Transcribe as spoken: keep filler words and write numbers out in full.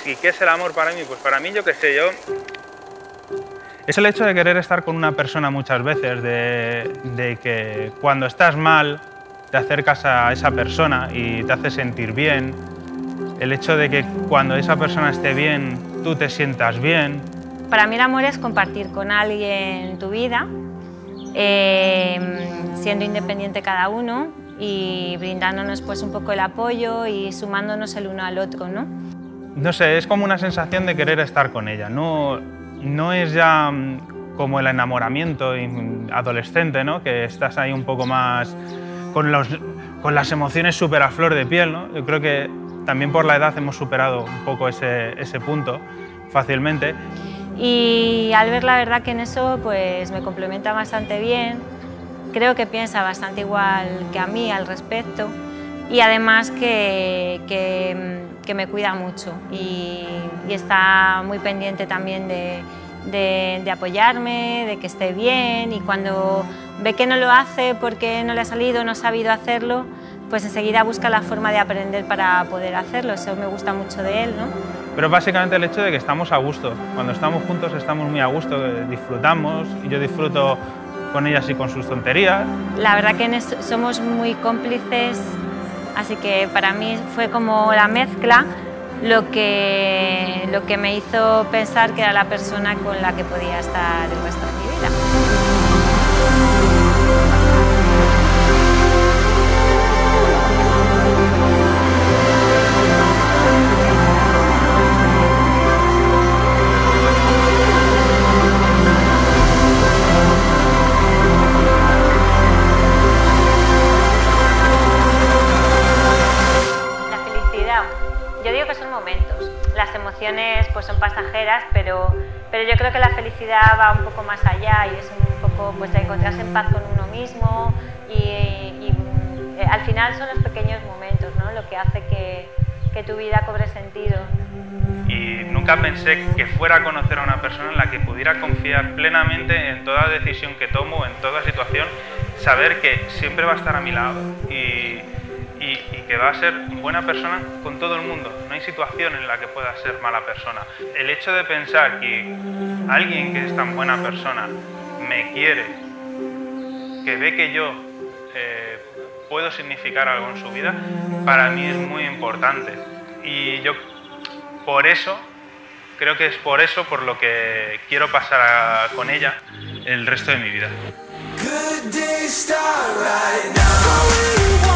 ¿Y qué es el amor para mí? Pues para mí, yo qué sé, yo... Es el hecho de querer estar con una persona muchas veces, de, de que cuando estás mal te acercas a esa persona y te hace sentir bien. El hecho de que cuando esa persona esté bien, tú te sientas bien. Para mí el amor es compartir con alguien tu vida, eh, siendo independiente cada uno y brindándonos pues un poco el apoyo y sumándonos el uno al otro, ¿no? No sé, es como una sensación de querer estar con ella. No, no es ya como el enamoramiento adolescente, ¿no? Que estás ahí un poco más con, los, con las emociones súper a flor de piel, ¿no? Yo creo que también por la edad hemos superado un poco ese, ese punto fácilmente. Y al ver la verdad que en eso pues me complementa bastante bien, creo que piensa bastante igual que a mí al respecto y además que, que, que me cuida mucho y, y está muy pendiente también de, de, de apoyarme, de que esté bien y cuando ve que no lo hace porque no le ha salido, no ha sabido hacerlo, pues enseguida busca la forma de aprender para poder hacerlo, eso me gusta mucho de él, ¿no? Pero básicamente el hecho de que estamos a gusto. Cuando estamos juntos estamos muy a gusto, disfrutamos, y yo disfruto con ellas y con sus tonterías. La verdad que somos muy cómplices, así que para mí fue como la mezcla lo que, lo que me hizo pensar que era la persona con la que podía estar el resto de mi vida. Yo digo que son momentos, las emociones pues son pasajeras, pero, pero yo creo que la felicidad va un poco más allá y es un poco pues de encontrarse en paz con uno mismo y, y eh, al final son los pequeños momentos, ¿no? Lo que hace que, que tu vida cobre sentido. Y nunca pensé que fuera a conocer a una persona en la que pudiera confiar plenamente en toda decisión que tomo, en toda situación, saber que siempre va a estar a mi lado y, y, y que va a ser buena persona con todo el mundo. No hay situación en la que pueda ser mala persona. El hecho de pensar que alguien que es tan buena persona me quiere, que ve que yo eh, puedo significar algo en su vida, para mí es muy importante. Y yo por eso, creo que es por eso por lo que quiero pasar a, con ella el resto de mi vida.